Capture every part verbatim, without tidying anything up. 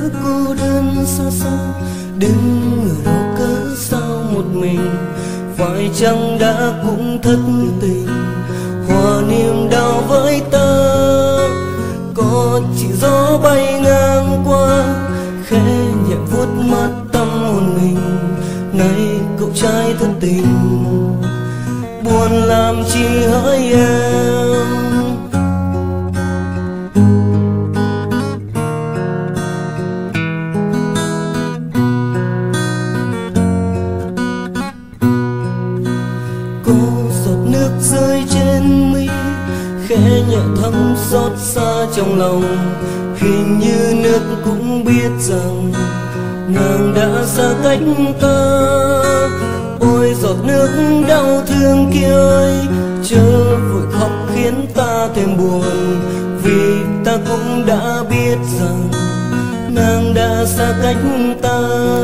cô đơn xa xa, đứng ở đâu cớ sao một mình, phải chăng đã cũng thất tình, hòa niềm đau với ta. Có chỉ gió bay ngang qua, khẽ nhẹ vuốt mắt tâm hồn mình. Này cậu trai thân tình, buồn làm chi hỡi em. Có giọt nước rơi trên mi, khẽ nhẹ thấm xót xa trong lòng. Hình như nước cũng biết rằng nàng đã xa cách ta. Ôi giọt nước đau thương kia ơi, chớ vội khóc khiến ta thêm buồn, vì ta cũng đã biết rằng nàng đã xa cách ta.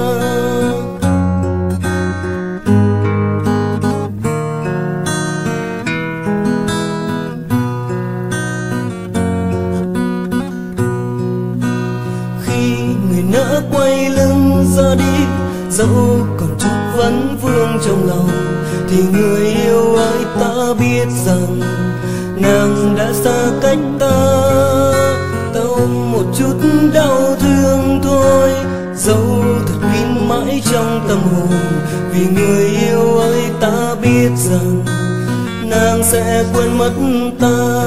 Nỡ quay lưng ra đi, dẫu còn chút vấn vương trong lòng, thì người yêu ơi ta biết rằng nàng đã xa cách ta. Tao một chút đau thương thôi, dẫu thật kín mãi trong tâm hồn, vì người yêu ơi ta biết rằng nàng sẽ quên mất ta.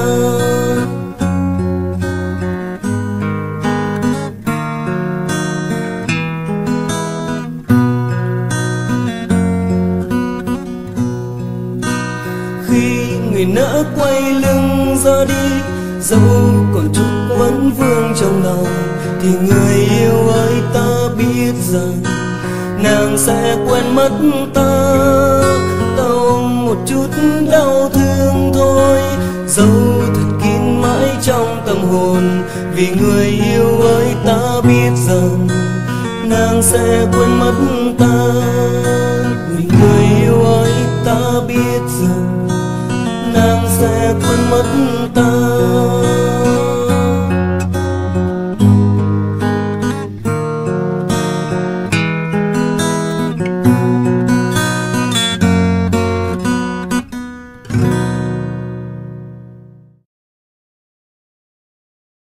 Khi người nỡ quay lưng ra đi, dẫu còn chút vấn vương trong lòng, thì người yêu ơi ta biết rằng nàng sẽ quên mất ta. Tao một chút đau thương thôi, dẫu thật kín mãi trong tâm hồn, vì người yêu ơi ta biết rằng nàng sẽ quên mất ta. Vì người yêu ơi ta biết rằng nàng sẽ quên mất ta.